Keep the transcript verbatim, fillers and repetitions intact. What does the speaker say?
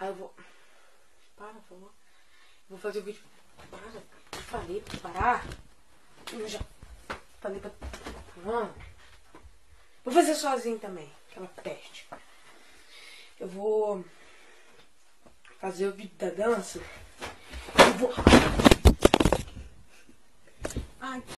Aí eu vou... Para, por favor. Vou fazer o vídeo... Para. Eu falei pra parar. Eu já falei pra... Ah. Vou fazer sozinho também. Aquela peste. Eu vou... fazer o vídeo da dança. Eu vou...